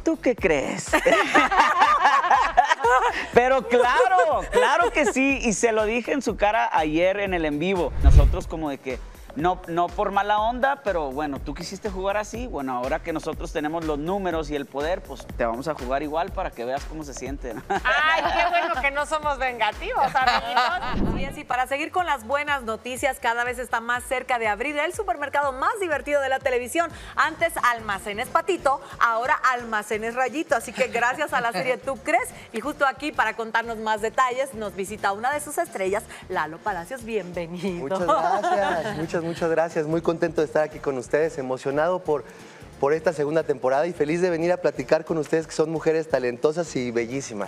¿tú qué crees? Pero claro que sí, y se lo dije en su cara ayer en el en vivo. Nosotros como de que, no por mala onda, pero bueno, tú quisiste jugar así, bueno, ahora que nosotros tenemos los números y el poder, pues te vamos a jugar igual para que veas cómo se siente. Ay, qué bueno que no somos vengativos, amiguitos. Y así, para seguir con las buenas noticias, cada vez está más cerca de abrir el supermercado más divertido de la televisión. Antes Almacenes Patito, ahora Almacenes Rayito. Así que gracias a la serie Tú Crees. Y justo aquí, para contarnos más detalles, nos visita una de sus estrellas, Lalo Palacios. Bienvenido. Muchas gracias, muchas gracias. Muy contento de estar aquí con ustedes, emocionado por esta segunda temporada y feliz de venir a platicar con ustedes, que son mujeres talentosas y bellísimas.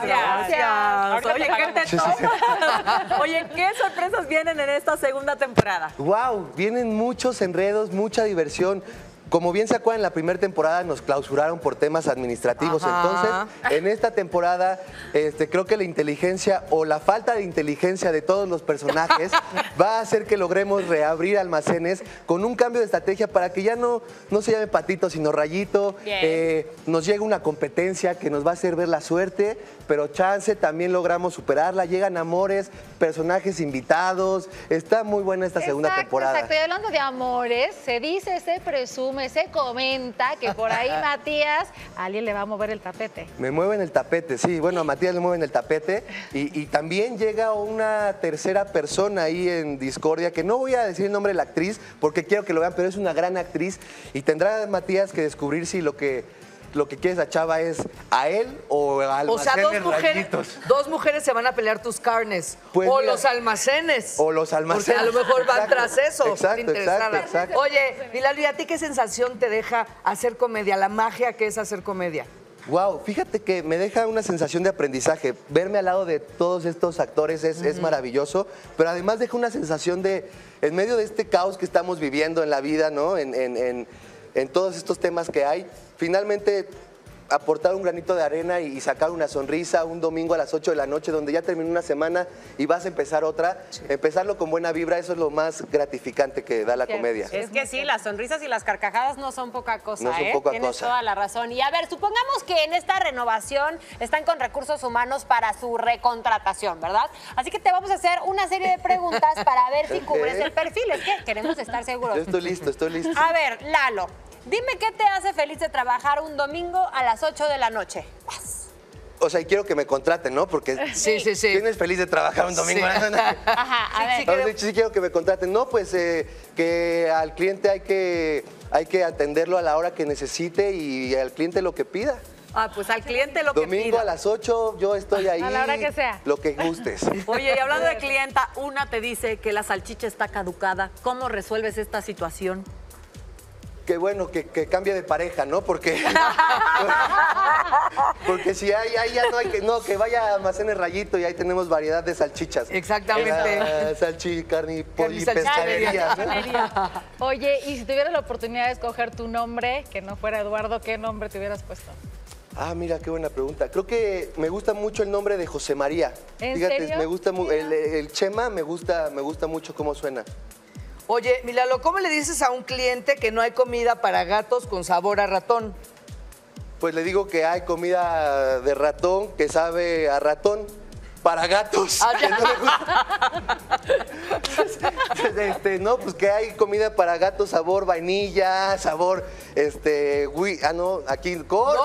Gracias. Oye, ¿qué te toca? Oye, ¿qué sorpresas vienen en esta segunda temporada? ¡Wow! Vienen muchos enredos, mucha diversión. Como bien se acuerdan, en la primera temporada nos clausuraron por temas administrativos. Entonces, en esta temporada, creo que la inteligencia o la falta de inteligencia de todos los personajes va a hacer que logremos reabrir almacenes con un cambio de estrategia para que ya no se llame Patito, sino Rayito. Nos llega una competencia que nos va a hacer ver la suerte, pero chance también logramos superarla. Llegan amores, personajes invitados. Está muy buena esta segunda temporada. Exacto, y hablando de amores, se dice, se presume, se comenta que por ahí Matías, a alguien le va a mover el tapete. Me mueven el tapete, sí. Bueno, a Matías le mueven el tapete. Y también llega una tercera persona ahí en discordia, que no voy a decir el nombre de la actriz, porque quiero que lo vean, pero es una gran actriz. Y tendrá Matías que descubrir si lo que quiere esa chava es a él o a Almacenes Rayitos. Dos mujeres se van a pelear tus carnes. Pues o mira, los almacenes. O los almacenes. Porque a lo mejor van tras eso. Exacto. Oye, Milali, ¿a ti qué sensación te deja hacer comedia? La magia que es hacer comedia. Wow, fíjate que me deja una sensación de aprendizaje. Verme al lado de todos estos actores es maravilloso, pero además deja una sensación de, en medio de este caos que estamos viviendo en la vida, ¿no? En todos estos temas que hay, finalmente aportar un granito de arena y sacar una sonrisa un domingo a las 8 de la noche, donde ya terminó una semana y vas a empezar otra. Sí. Empezarlo con buena vibra, eso es lo más gratificante que da la comedia. Es que sí, las sonrisas y las carcajadas no son poca cosa, no son poca Tienes cosa. toda la razón. Y a ver, supongamos que en esta renovación están con recursos humanos para su recontratación, ¿verdad? Así que te vamos a hacer una serie de preguntas para ver si cubres el perfil. Es que queremos estar seguros. Yo estoy listo. A ver, Lalo, dime qué te hace feliz de trabajar un domingo a las 8 de la noche. O sea, y quiero que me contraten, ¿no? Porque sí. ¿Tienes feliz de trabajar un domingo? Sí. Ajá, a ver. Sí quiero que me contraten. No, pues que al cliente hay que atenderlo a la hora que necesite y al cliente lo que pida. Pues al cliente lo que pida. Domingo a las 8 yo estoy ahí. A la hora que sea. Lo que gustes. Oye, y hablando de clienta, una te dice que la salchicha está caducada. ¿Cómo resuelves esta situación? Qué bueno que cambie de pareja, ¿no? Porque si ahí ya no hay que vaya a Almacenes Rayito y ahí tenemos variedad de salchichas. Exactamente. Salchi, carne, pollo y pescadería. ¿No? Oye, y si tuvieras la oportunidad de escoger tu nombre, que no fuera Eduardo, ¿qué nombre te hubieras puesto? Ah, mira, qué buena pregunta. Creo que me gusta mucho el nombre de José María. ¿En serio? Me gusta el Chema, me gusta mucho cómo suena. Oye, Milalo, ¿cómo le dices a un cliente que no hay comida para gatos con sabor a ratón? Pues le digo que hay comida de ratón que sabe a ratón para gatos. Que no le gusta. No, pues que hay comida para gatos sabor vainilla, sabor, aquí corta.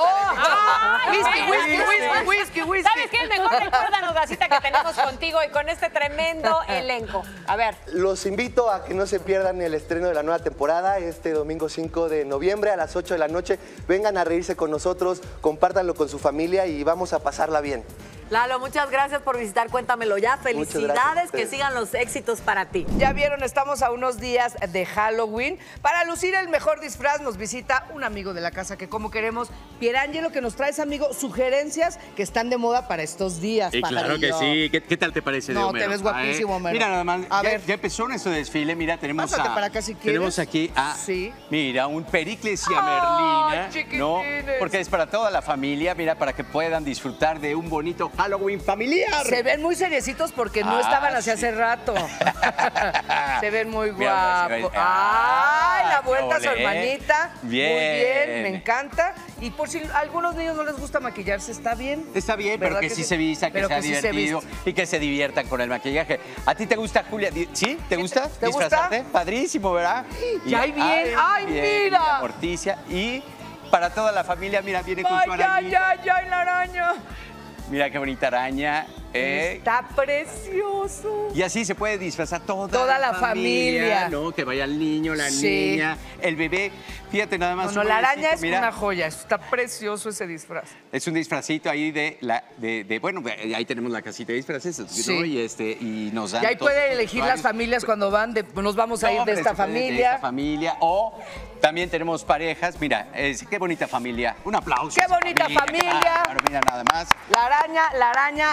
Whisky. ¿Sabes qué? Mejor recuérdanos, Gacita, que tenemos contigo y con este tremendo elenco. A ver. Los invito a que no se pierdan el estreno de la nueva temporada este domingo 5 de noviembre a las 8 de la noche. Vengan a reírse con nosotros, compártanlo con su familia y vamos a pasarla bien. Lalo, muchas gracias por visitar Cuéntamelo Ya. Felicidades, que sigan los éxitos para ti. Ya vieron, estamos a unos días de Halloween. Para lucir el mejor disfraz nos visita un amigo de la casa que como queremos, Pierangelo, que nos traes, amigo, sugerencias que están de moda para estos días. Claro que sí. ¿Qué tal te parece de Homero? No, te ves guapísimo, Homero. Mira, nada más, a ver. ya empezó nuestro desfile. Mira, tenemos para acá si quieres. Tenemos aquí mira, un Pericles y a Merlina, ¿no? Porque es para toda la familia, mira, para que puedan disfrutar de un bonito Halloween familiar. Se ven muy seriecitos porque no estaban así hace rato. Se ven muy guapos. ¡Ay, la vuelta a su hermanita! Bien. Muy bien, me encanta. Y por si a algunos niños no les gusta maquillarse, ¿está bien? Está bien, pero que sí se vista, que sea divertido y que se diviertan con el maquillaje. ¿A ti te gusta, Julia? ¿Sí? ¿Te gusta ¿Te disfrazarte? gusta? Padrísimo, ¿verdad? ¡Ya hay bien! ¡Ay, mira! Morticia. Y para toda la familia, mira, viene con su arañita. ¡Ay, la araña! Mira qué bonita araña. Está precioso. Y así se puede disfrazar toda la familia. ¿No? Que vaya el niño, la niña, el bebé. Fíjate nada más. No, la araña es una joya. Está precioso ese disfraz. Es un disfrazito ahí bueno, ahí tenemos la casita de disfraces, ¿no? Y nos dan. Y ahí pueden elegir las familias cuando van, nos vamos a ir de esta familia. De esta familia. O también tenemos parejas. Mira, qué bonita familia. Un aplauso. ¡Qué bonita familia! Claro, mira nada más. La araña,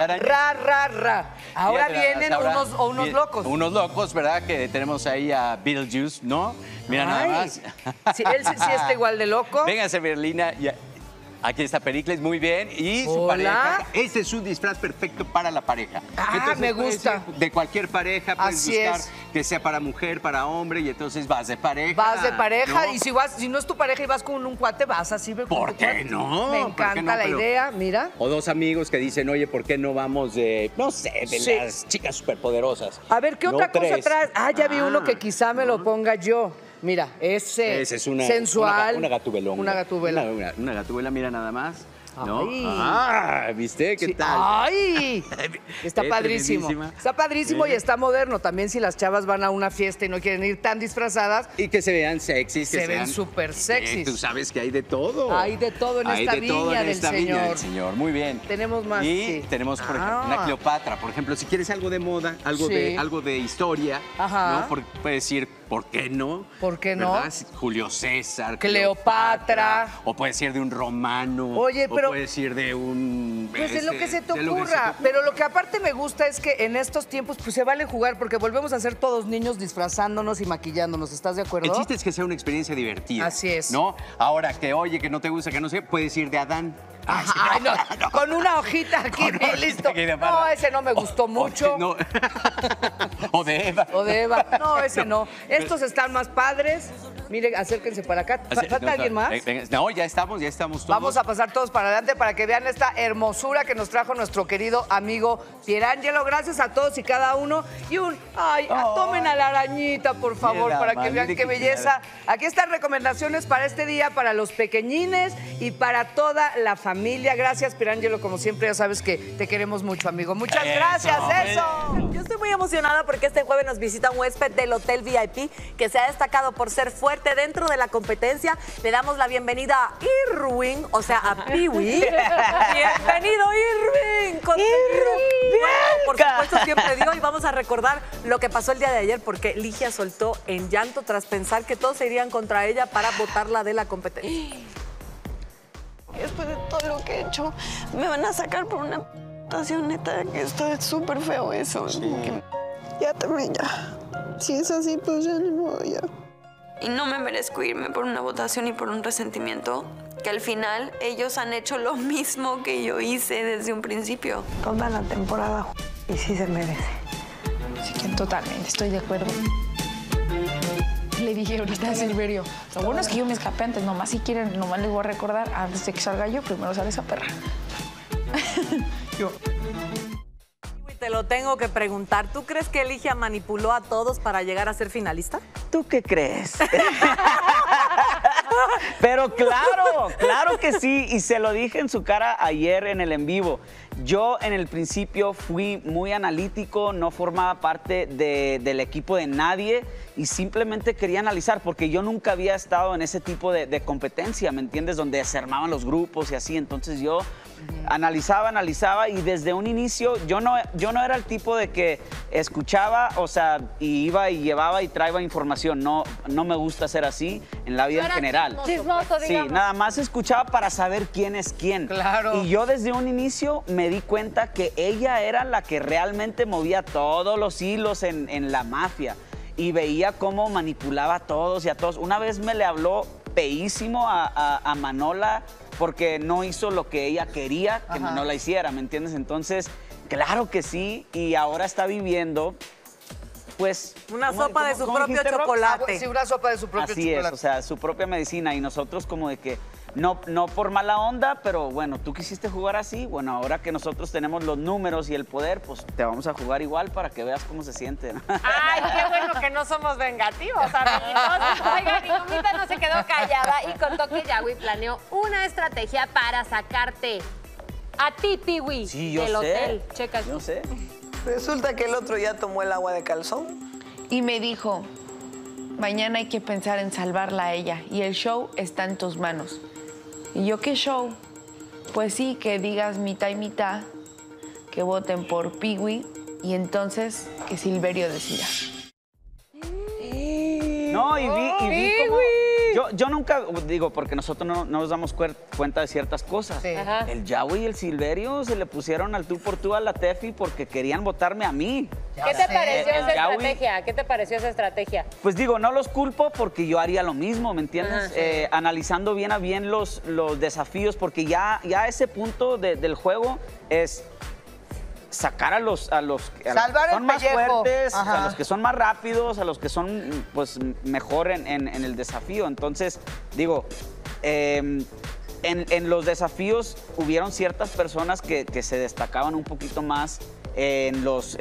ra. Ahora vienen unos locos. Unos locos, ¿verdad? Que tenemos ahí a Beetlejuice, ¿no? Mira nada más. Sí, él sí está igual de loco. Véngase, Berlina. Aquí está Pericles, muy bien. Y su pareja. Este es un disfraz perfecto para la pareja. Entonces, me gusta. De cualquier pareja puedes buscar que sea para mujer, para hombre, y entonces vas de pareja. Vas de pareja, ¿no? Y si no es tu pareja y vas con un cuate, vas así. ¿Por qué no? Me encanta la idea, mira. O dos amigos que dicen, oye, ¿por qué no vamos de, no sé, de las chicas superpoderosas? A ver, ¿qué otra cosa traes? Ya vi uno que quizá me lo ponga yo. Mira, ese es una sensual. Una gatubelón. Una gatubela. Una gatubela, mira nada más. ¿No? Ay. ¿Viste? ¿Qué tal? ¡Ay! Está padrísimo. Está padrísimo y está moderno. También si las chavas van a una fiesta y no quieren ir tan disfrazadas. Y que se vean sexys. Se ven súper sexys. Tú sabes que hay de todo. Hay de todo en esta viña del Señor. Muy bien. Tenemos más. Y tenemos, por ejemplo, una Cleopatra. Por ejemplo, si quieres algo de moda, algo de historia, ¿no? Puedes decir, ¿por qué no? ¿Por qué no? ¿Verdad? Julio César, Cleopatra. O puede ser de un romano. Oye, pero... O puede ser de un... Pues de lo que se te ocurra. Pero lo que aparte me gusta es que en estos tiempos pues se vale jugar porque volvemos a ser todos niños disfrazándonos y maquillándonos. ¿Estás de acuerdo? El chiste es que sea una experiencia divertida. Así es. ¿No? Ahora que oye, que no te gusta, que no sé, puedes ir de Adán. No. Con una hojita aquí y listo. No, ese no me gustó mucho. No. O de Eva. No, ese no. Estos están más padres. Miren, acérquense para acá. ¿Falta alguien más? No, ya estamos todos. Vamos a pasar todos para adelante para que vean esta hermosura que nos trajo nuestro querido amigo Pierangelo. Gracias a todos y cada uno. Y tomen a la arañita, por favor, para que vean qué belleza. Aquí están recomendaciones para este día, para los pequeñines y para toda la familia. Gracias, Pierangelo, como siempre, ya sabes que te queremos mucho, amigo. Muchas gracias, Yo estoy muy emocionada porque este jueves nos visita un huésped del Hotel VIP que se ha destacado por ser fuerte dentro de la competencia. Le damos la bienvenida a Irwin, o sea, a Piwi. Bienvenido, Irwin. Por supuesto, siempre dio y vamos a recordar lo que pasó el día de ayer porque Ligia soltó en llanto tras pensar que todos se irían contra ella para botarla de la competencia. Después de todo lo que he hecho, me van a sacar por una votación, neta, que está súper feo eso. Sí. Ya también, ya. Si es así, pues ya no voy a... Y no me merezco irme por una votación y por un resentimiento, que al final ellos han hecho lo mismo que yo hice desde un principio. Toda la temporada, y sí se merece. Sí, que totalmente, estoy de acuerdo. Le dije ahorita a Silverio, lo bueno es que yo me escapé antes, nomás si quieren, nomás les voy a recordar, antes de que salga yo, primero sale esa perra. Te lo tengo que preguntar, ¿tú crees que Ligia manipuló a todos para llegar a ser finalista? ¿Tú qué crees? Pero claro que sí, y se lo dije en su cara ayer en el en vivo. Yo en el principio fui muy analítico, no formaba parte del equipo de nadie y simplemente quería analizar porque yo nunca había estado en ese tipo de competencia, ¿me entiendes? Donde se armaban los grupos y así, entonces yo analizaba y desde un inicio yo no era el tipo de que escuchaba, o sea, y iba y llevaba y traía información, no me gusta ser así en la vida en general. Chismoso, sí, nada más escuchaba para saber quién es quién. Claro. Y yo desde un inicio me di cuenta que ella era la que realmente movía todos los hilos en la mafia y veía cómo manipulaba a todos y a todos. Una vez me le habló feísimo a Manola porque no hizo lo que ella quería que no la hiciera, ¿me entiendes? Entonces, claro que sí, y ahora está viviendo, pues... Una sopa de su propio chocolate. Sí, una sopa de su propio chocolate. Así es, o sea, su propia medicina, y nosotros como de que... No por mala onda, pero bueno, tú quisiste jugar así, bueno, ahora que nosotros tenemos los números y el poder, pues te vamos a jugar igual para que veas cómo se siente, ¿no? Ay, qué bueno que no somos vengativos, amiguitos. Oigan, y Gomita no se quedó callada y contó que Yawi planeó una estrategia para sacarte a ti, Piwi, Sí, yo del sé. hotel. Checa. Yo sé. Resulta que el otro ya tomó el agua de calzón. Y me dijo, mañana hay que pensar en salvarla a ella y el show está en tus manos. ¿Y yo qué show? Pues sí, que digas mitad y mitad, que voten por Piwi y entonces que Silverio decida. No, y vi como... Yo nunca, digo, porque nosotros no nos damos cuenta de ciertas cosas. Sí. Ajá. El Yawi y el Silverio se le pusieron al tú por tú a la Tefi porque querían votarme a mí. ¿Qué te pareció esa Yawi. estrategia? ¿Qué te pareció esa estrategia? Pues digo, no los culpo porque yo haría lo mismo, ¿me entiendes? Analizando bien a bien los desafíos, porque ya a ese punto del juego es sacar a los que Salvar el son más pellejo. fuertes, Ajá. a los que son más rápidos, a los que son pues mejor en el desafío. Entonces, digo, en los desafíos hubieron ciertas personas que se destacaban un poquito más en los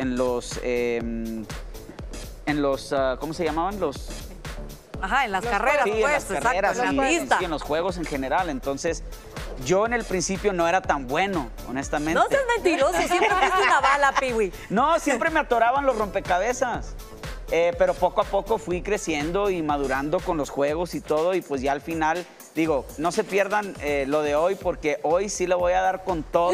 ¿cómo se llamaban? Ajá, en las carreras, Sí, pues, en las carreras exacto, en la pista. y en los juegos en general. Entonces, yo en el principio no era tan bueno, honestamente. No seas mentiroso, siempre fuiste una bala, Piwi. No, siempre me atoraban los rompecabezas. Pero poco a poco fui creciendo y madurando con los juegos y todo. Y pues ya al final, digo, no se pierdan lo de hoy, porque hoy sí le voy a dar con todo.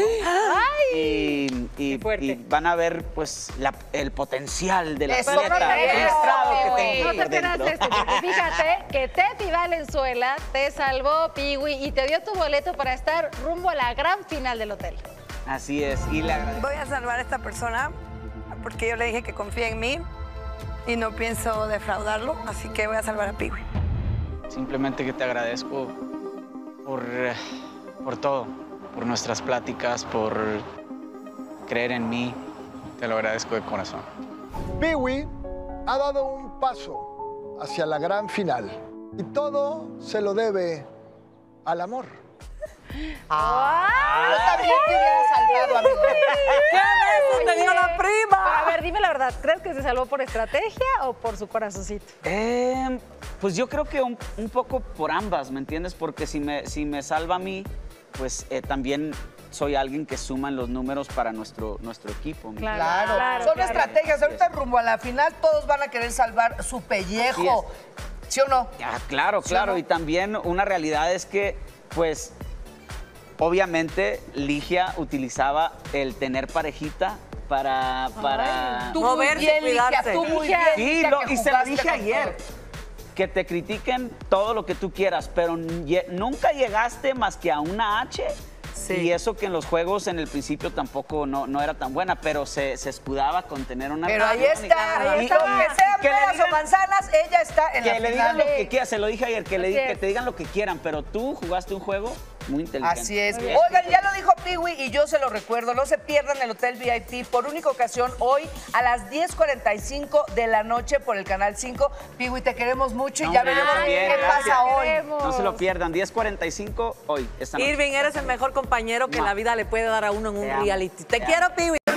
Y van a ver pues el potencial de la Pero no te atleta creas, frustrado que güey, tengo no te por creas dentro. esto, porque fíjate que Tefi Valenzuela te salvó, Piwi, y te dio tu boleto para estar rumbo a la gran final del hotel. Así es, y le agradezco. Voy a salvar a esta persona porque yo le dije que confía en mí y no pienso defraudarlo, así que voy a salvar a Piwi. Simplemente que te agradezco por todo, por nuestras pláticas, por creer en mí. Te lo agradezco de corazón. Piwi ha dado un paso hacia la gran final y todo se lo debe al amor. Yo también te hubiera salvado, amigo. ¡Qué beso te dio la Pero, prima! a ver, dime la verdad, ¿crees que se salvó por estrategia o por su corazoncito? Pues yo creo que un poco por ambas, ¿me entiendes? Porque si me salva a mí, pues también soy alguien que suma en los números para nuestro equipo. ¿me entiendes? Claro. Son estrategias. Ahorita rumbo a la final todos van a querer salvar su pellejo. ¿Sí o no? Claro, claro. Y también una realidad es que, pues, obviamente Ligia utilizaba el tener parejita para Tú Moverse, muy bien, Ligia, cuidarse. tú muy bien, Sí, Ligia, que y se lo jugaste dije con ayer. todo. Que te critiquen todo lo que tú quieras, pero nunca llegaste más que a una H. Sí. Y eso que en los juegos en el principio tampoco no era tan buena, pero se escudaba con tener una... Pero ahí relación está. y- Y lo que sean que le peras o digan- manzanas, ella está en la Que le final. digan lo que quieran, se lo dije ayer, que Así que es. te digan lo que quieran, pero tú jugaste un juego muy inteligente. Así es. Oigan, ya lo dijo Piwi y yo se lo recuerdo. No se pierdan el Hotel VIP por única ocasión hoy a las 10:45 de la noche por el Canal 5. Piwi, te queremos mucho y No, ya hombre, veremos también, qué gracias. pasa hoy. No se lo pierdan, 10:45 hoy, esta noche. Irving, eres el mejor compañero que la vida le puede dar a uno en un Te amo. reality. Te Te quiero, amo. Piwi.